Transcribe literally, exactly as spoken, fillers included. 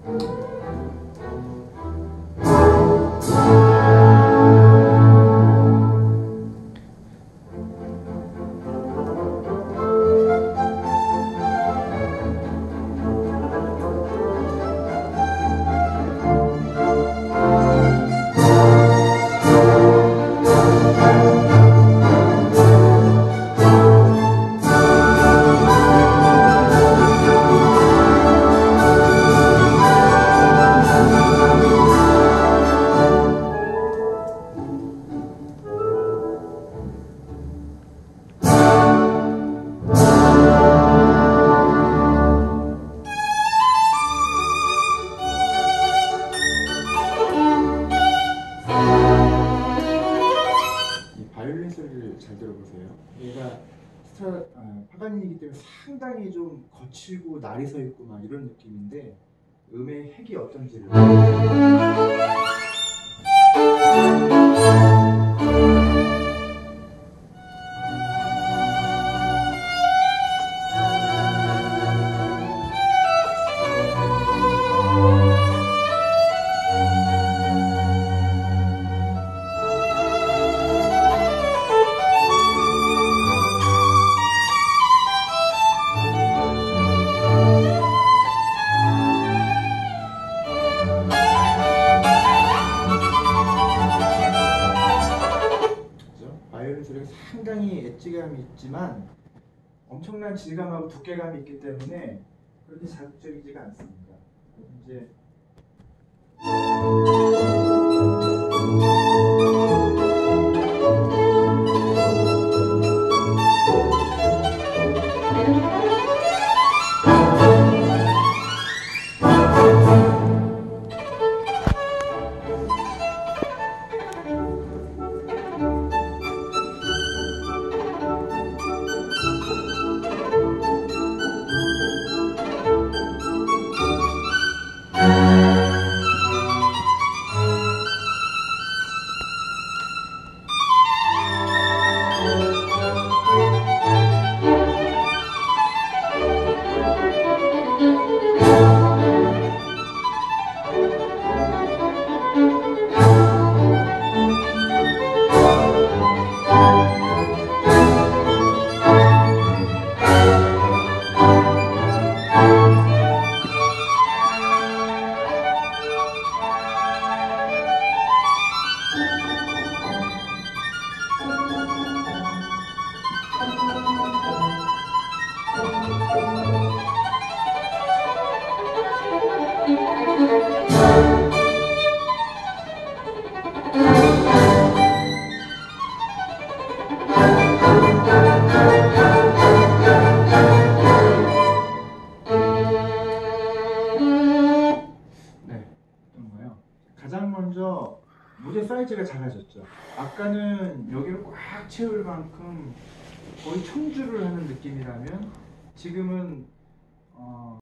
바이올린 소리를 잘 들어보세요. 얘가 스트라, 아, 파가니니이기 때문에 상당히 좀 거칠고 날이 서 있고 막 이런 느낌인데 음의 핵이 어떤지를 바이올린 소리가 상당히 엣지감이 있지만 엄청난 질감하고 두께감이 있기 때문에 그렇게 자극적이지가 않습니다. 이제 가장 먼저 무대 사이즈가 작아졌죠. 아까는 여기를 꽉 채울 만큼 거의 청주를 하는 느낌이라면 지금은 어